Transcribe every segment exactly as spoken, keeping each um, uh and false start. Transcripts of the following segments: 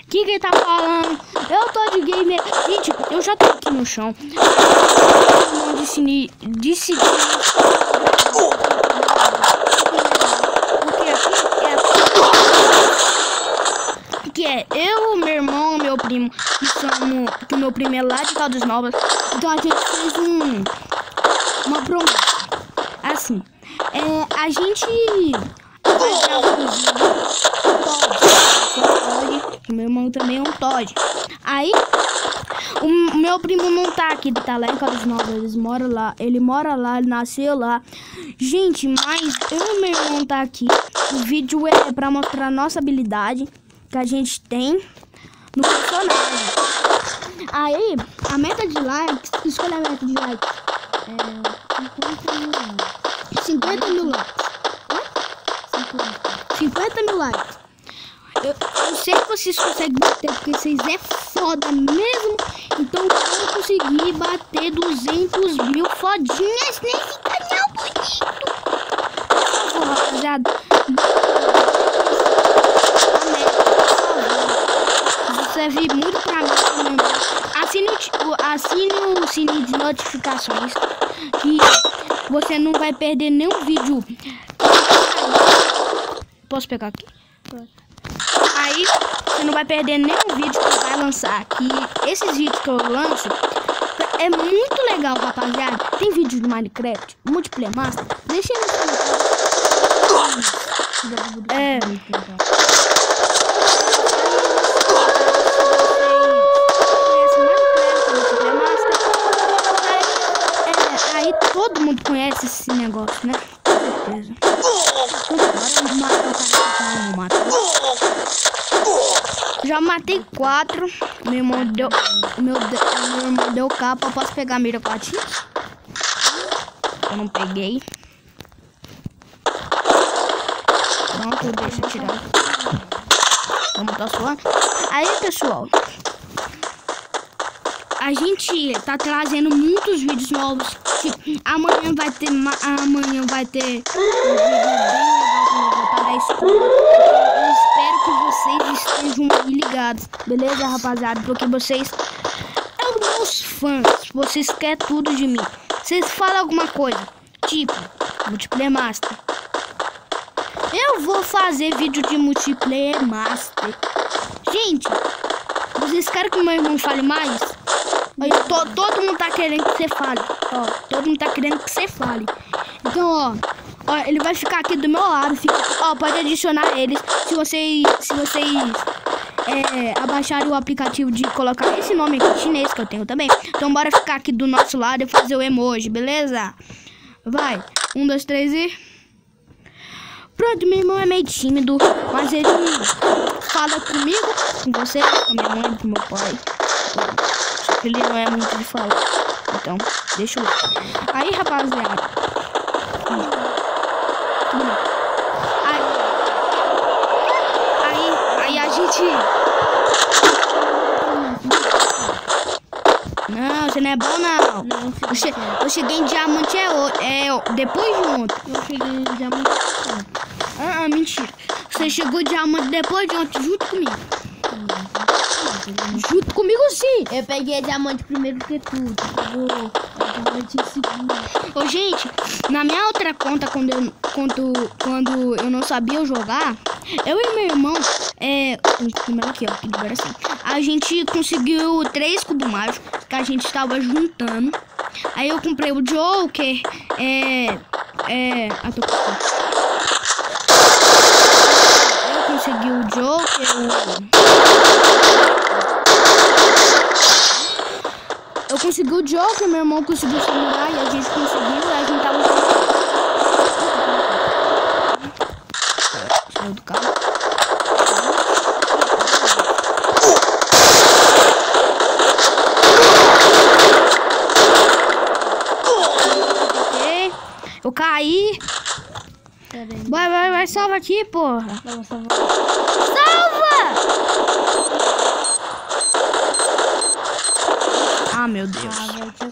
que que ele tá falando? Eu tô de gamer. Gente, eu já tô aqui no chão. Decidi... Decidi... Porque aqui é... Que é eu, meu irmão, meu primo, que somos... Que o meu primo é lá de Caldas Novas. Então a gente fez um... Uma promessa. Assim, é, a gente... Vai gravar um vídeo. O meu irmão também é um Todd. Aí, o meu primo não tá aqui, ele tá lá em Caldas Novas, eles moram lá, ele mora lá, ele nasceu lá. Gente, mas eu e meu irmão tá aqui. O vídeo é pra mostrar a nossa habilidade que a gente tem no personagem. Aí, a meta de likes, escolha a meta de likes. É cinquenta mil likes. cinquenta mil likes. Eu, eu sei que vocês conseguem bater, porque vocês é foda mesmo. Então eu vou conseguir bater duzentos mil fodinhas nesse canal bonito. Por favor, rapaziada. Isso serve muito pra mim. Assine o, assine o sininho de notificações, que você não vai perder nenhum vídeo. Posso pegar aqui? Pode. Aí você não vai perder nenhum vídeo que vai lançar. Que esses vídeos que eu lanço é muito legal, rapaziada. Tem vídeo de Minecraft, Multiplayer Master. Deixa aí nos comentários. É. É, aí todo mundo conhece esse negócio, né? Com certeza. Já matei quatro. Meu irmão deu. Meu, meu irmão deu capa. Eu posso pegar a mira quatro? Eu não peguei. Pronto, deixa eu tirar. Vamos tá suando. Aí, pessoal, a gente tá trazendo muitos vídeos novos. Tipo, amanhã vai ter. Amanhã vai ter um vídeo bem legal quando eu voltar da escola. Eu espero que vocês estejam aí ligados, beleza, rapaziada? Porque vocês são meus fãs. Vocês querem tudo de mim. Vocês falam alguma coisa, tipo, Multiplayer Master. Eu vou fazer vídeo de Multiplayer Master. Gente, vocês querem que o meu irmão fale mais? Aí, to, todo mundo tá querendo que você fale. Ó, todo mundo tá querendo que você fale. Então, ó, ó, ele vai ficar aqui do meu lado. Fica, ó, pode adicionar eles. Se vocês, se vocês é, abaixarem o aplicativo de colocar esse nome aqui chinês que eu tenho também. Então, bora ficar aqui do nosso lado e fazer o emoji, beleza? Vai, um, dois, três e... Pronto, meu irmão é meio tímido, mas ele fala comigo, com você, com minha mãe, com meu pai. Só que ele não é muito de falar. Então, deixa eu ver. Aí, rapaziada. Aí, aí, aí a gente... Não, você não é bom, não. não eu, che... eu cheguei em diamante é, o... é depois de ontem. Eu cheguei em diamante ontem. Ah, ah, mentira. Você chegou em diamante depois de ontem, junto comigo. Junto comigo, sim. Eu peguei diamante primeiro que tu. Pegou diamante em segundo. Ô, gente, na minha outra conta, quando eu, quando, quando eu não sabia jogar, eu e meu irmão, é... Como aqui, ó, que libera assim. A gente conseguiu três cubos mágicos que a gente estava juntando. Aí eu comprei o Joker, é... É... Ah, tô com... Eu consegui o Joker, o... Eu consegui o Joker, meu irmão conseguiu o Samurai, a gente conseguiu, a gente tava... Saiu do carro. Eu caí. Vai, vai, vai, salva aqui, porra. Não, salva. Salva! Ah, meu Deus. Ah, vai ter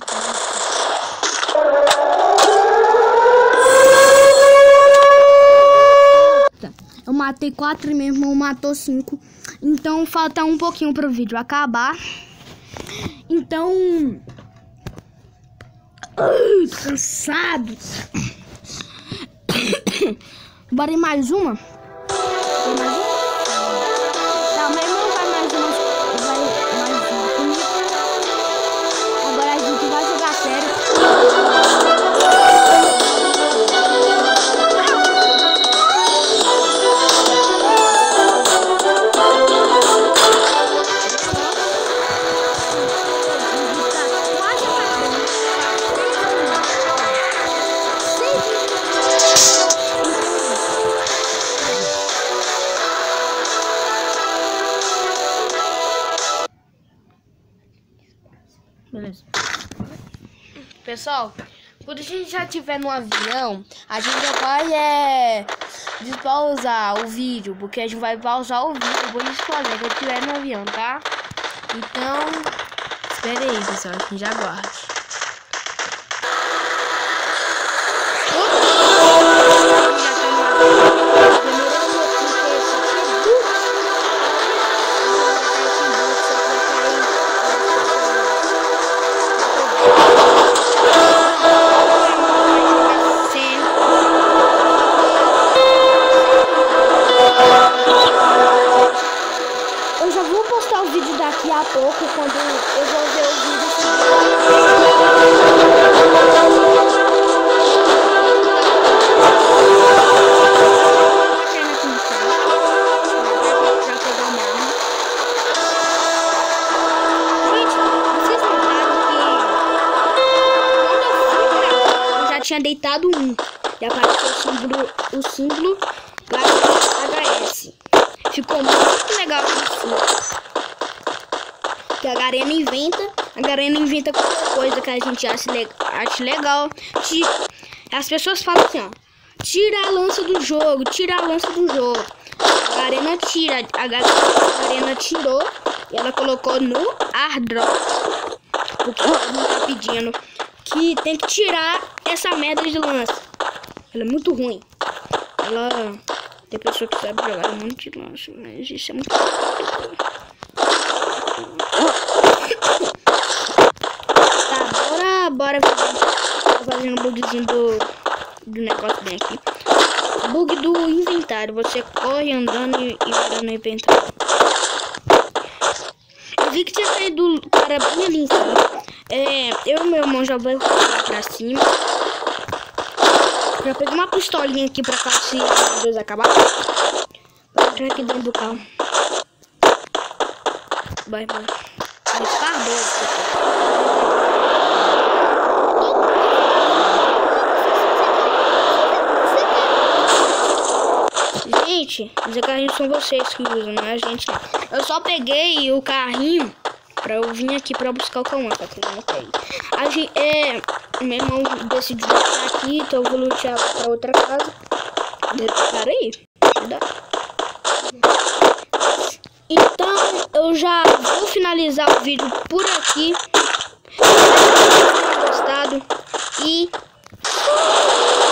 Eu matei quatro e meu irmão matou cinco. Então falta um pouquinho pro vídeo acabar. Então... Ai, cansado. Bora em mais uma? Tem mais uma? Tá, mas não vai mais uma. Vai mais uma comigo. Agora a gente vai jogar sério. Beleza. Pessoal, quando a gente já estiver no avião, a gente já vai é, despausar o vídeo, porque a gente vai pausar o vídeo depois de despausar quando estiver no avião, tá? Então, espera aí, pessoal, a gente já aguarde. Eu já vou postar o vídeo daqui a pouco, quando eu vou ver o vídeo. Eu já tinha deitado um e apareceu o símbolo, o símbolo H S. Ficou muito legal isso. Que a Garena inventa. A Garena inventa qualquer coisa que a gente acha legal. Acha legal. As pessoas falam assim, ó. Tira a lança do jogo. Tira a lança do jogo. A Garena tira. A Garena tirou. E ela colocou no airdrop. Porque todo mundo tá pedindo que tem que tirar essa merda de lança. Ela é muito ruim. Ela... Tem pessoa que sabe jogar um monte de lança, mas isso é muito... Tá, bora, bora fazer um bugzinho do, do negócio bem aqui. Bug do inventário, você corre andando e, e vai no inventário. Eu vi que tinha saído do cara bem ali em cima. É, eu e meu irmão já vamos lá pra cima. Já peguei uma pistolinha aqui pra caso se a luz acabar. Vou entrar aqui dentro do carro. Vai, vai. Gente, os carrinhos são vocês que usam, não é a gente. Eu só peguei o carrinho pra eu vir aqui pra buscar o Cauã, tá que eu não peguei. A gente, é, meu irmão decidiu ficar aqui, então eu vou lutear pra outra casa. Para aí. Então eu já vou finalizar o vídeo por aqui. Espero que vocês tenham gostado. E